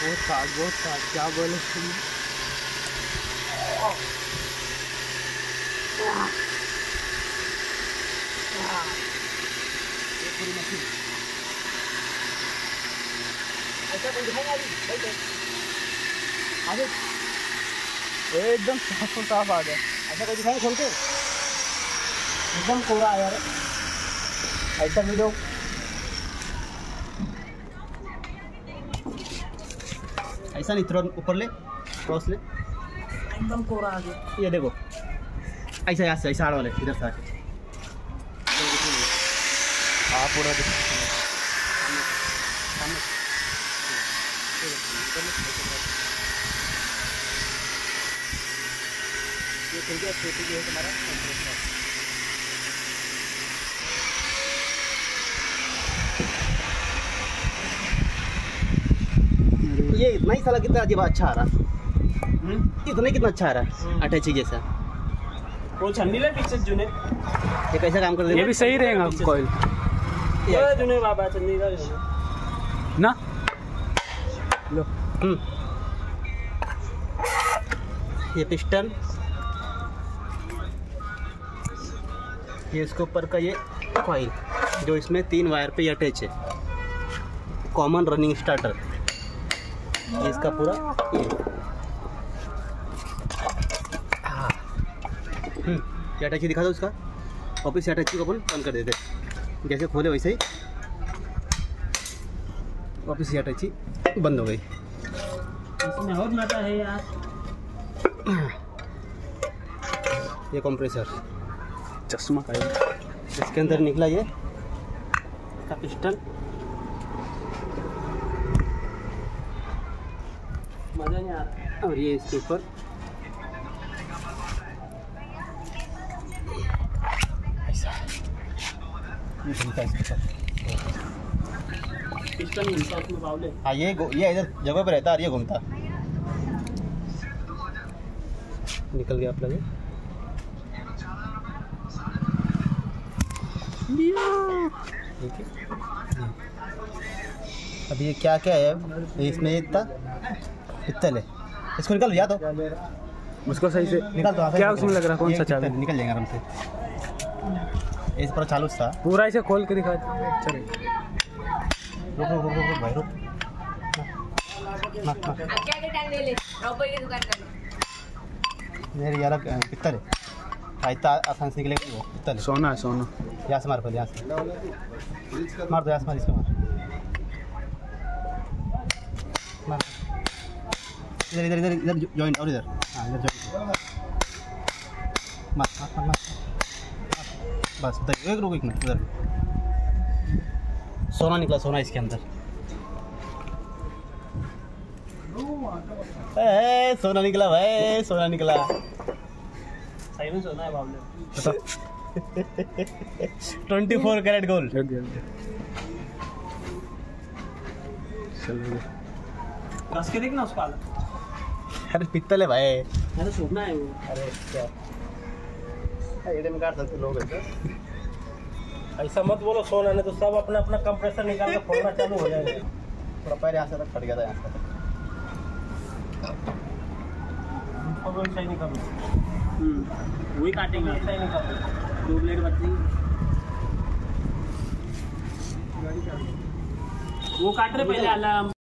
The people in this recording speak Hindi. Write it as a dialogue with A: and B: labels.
A: बहुत था क्या बोले तुम। पूरी मशीन ऐसा कोई दिखाएगा अभी आगे एकदम साफ आ गया। ऐसा कोई दिखाएगा खोल के एकदम कोरा है यार। ऐसा वीडियो ऐसा नहीं, तुरंत ऊपर ले क्रॉस ले एकदम कोरा आ गया। ये देखो ऐसा यहाँ से ऐसा आड़ वाले इधर से आके हाँ पूरा ये खुल गया। छोटी जो है तुम्हारा ये इतना ही साला कितना अजीब अच्छा आ रहा। इतना कितना अच्छा आ रहा अटैची जैसा। वो छन्नी ले पीछे जुने ये कैसा काम कर रहे हैं।
B: ये भी सही रहेगा कॉइल
A: ये जुने बाबा छन्नी का
B: ना लो।
A: ये पिस्टन, ये इसके ऊपर का ये कॉइल जो इसमें 3 वायर पे अटैच है। कॉमन रनिंग स्टार्टर ये इसका पूरा ये अटैची दिखा दो उसका। वापस अटैची को अपन बंद कर देते, जैसे खोले वैसे ही वापस ये अटैची बंद हो गई। इसमें और मजा है यार। ये कंप्रेसर
B: चश्मा का
A: इसके अंदर निकला ये का पिस्टन। मजा नहीं आता। और ये इसके ऊपर पिस्टन घूमता उसमें बावले। हाँ ये इधर जगह पे रहता और ये घूमता। निकल गया आप लगे। ठीक है अभी ये क्या क्या है इसमें। इतना पित्तल है, इसको निकाल या तो
B: उसको सही से
A: निकाल दो।
B: क्या उसमें लग रहा कौन सा चाबी
A: निकल जाएगा आराम से। इस पर चालू था
B: पूरा इसे खोल के दिखा। चल
A: रुक भाई रुक। मेरे यार पित्तल है आइता आसान से निकलेगा। वो पित्तल
B: सोना है सोना।
A: यहाँ से मार पहले, यहाँ से मार दो। यहाँ से मार, इसको मार इधर इधर इधर इधर जॉइंट और इधर हाँ इधर जॉइंट मार मार मार मार बस उधर एक रुक एक मिनट। उधर सोना निकला, सोना इसके अंदर। सोना निकला भाई, सोना निकला। सही में सोना है बाबले। 24 कैरेट गोल्ड। कस के देखना उसका। अरे पित्तल है भाई। अरे सोना है वो। अरे क्या एडम काट सकते लोग ऐसा मत बोलो। सोना नहीं तो सब अपना अपना कंप्रेसर निकाल के फोड़ना चालू हो जाएगा। पूरा पैर यहाँ से तक फट गया था। यहाँ से सही नहीं करो। वही काटेंगे सही नहीं करो। 2 ब्लेड बच जाएंगे। वो काट रहे पहले अलार्म